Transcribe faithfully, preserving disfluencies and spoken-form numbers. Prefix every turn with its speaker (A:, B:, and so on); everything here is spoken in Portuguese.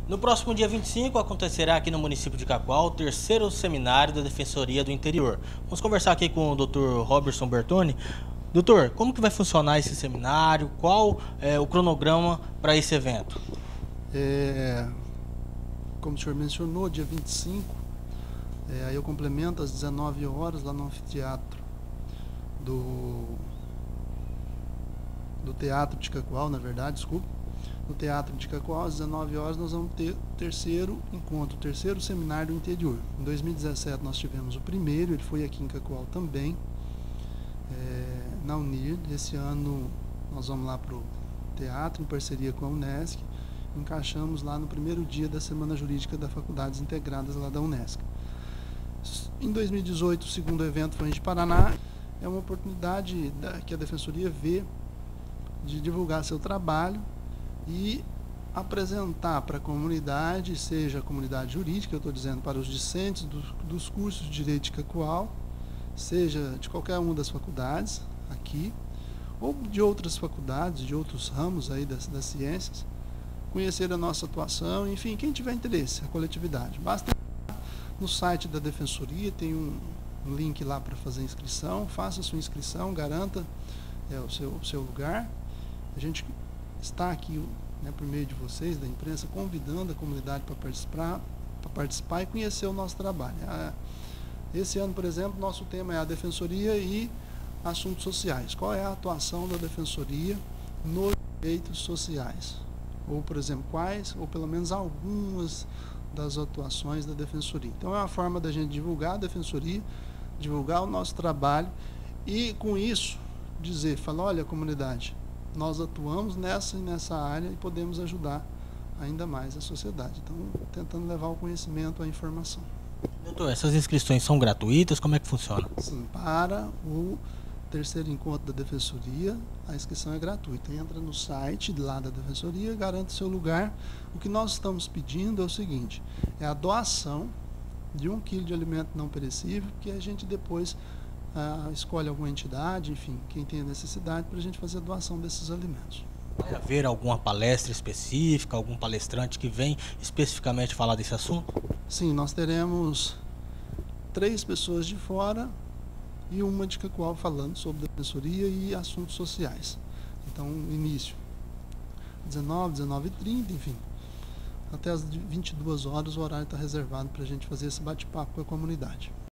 A: No próximo dia vinte e cinco acontecerá aqui no município de Cacoal o terceiro seminário da Defensoria do Interior. Vamos conversar aqui com o doutor Roberson Bertoni. Doutor, como que vai funcionar esse seminário? Qual é o cronograma para esse evento?
B: É, como o senhor mencionou, dia vinte e cinco, é, aí eu complemento às dezenove horas lá no anfiteatro do, do Teatro de Cacoal, na verdade, desculpa. No Teatro de Cacoal, às dezenove horas, nós vamos ter o terceiro encontro, o terceiro seminário do interior. Em dois mil e dezessete nós tivemos o primeiro, ele foi aqui em Cacoal também, é, na Unir. Esse ano nós vamos lá para o teatro, em parceria com a Unesc, encaixamos lá no primeiro dia da Semana Jurídica das Faculdades Integradas lá da Unesc. Em dois mil e dezoito, o segundo evento foi em de Paraná. É uma oportunidade da, que a Defensoria vê de divulgar seu trabalho e apresentar para a comunidade, seja a comunidade jurídica, eu estou dizendo para os discentes do, dos cursos de Direito de Cacoal, seja de qualquer uma das faculdades aqui, ou de outras faculdades, de outros ramos aí das, das ciências, conhecer a nossa atuação, enfim, quem tiver interesse, a coletividade. Basta no site da Defensoria, tem um, um link lá para fazer inscrição, faça a sua inscrição, garanta é, o, seu, o seu lugar. A gente está aqui, né, por meio de vocês, da imprensa, convidando a comunidade para participar, para participar e conhecer o nosso trabalho. Esse ano, por exemplo, nosso tema é a Defensoria e Assuntos Sociais. Qual é a atuação da Defensoria nos direitos sociais? Ou, por exemplo, quais, ou pelo menos algumas das atuações da Defensoria. Então, é uma forma da gente divulgar a Defensoria, divulgar o nosso trabalho e, com isso, dizer, falar, olha, comunidade, nós atuamos nessa e nessa área e podemos ajudar ainda mais a sociedade. Então, tentando levar o conhecimento, a informação.
A: Doutor, essas inscrições são gratuitas? Como é que funciona?
B: Sim, para o terceiro encontro da Defensoria, a inscrição é gratuita. Entra no site lá da Defensoria, garante seu lugar. O que nós estamos pedindo é o seguinte, é a doação de um quilo de alimento não perecível, que a gente depois ah, escolhe alguma entidade, enfim, quem tem a necessidade, para a gente fazer a doação desses alimentos.
A: Vai haver alguma palestra específica, algum palestrante que vem especificamente falar desse assunto?
B: Sim, nós teremos três pessoas de fora e uma de Cacoal falando sobre defensoria e assuntos sociais. Então, início, dezenove, dezenove e trinta, enfim, até as vinte e duas horas o horário está reservado para a gente fazer esse bate-papo com a comunidade.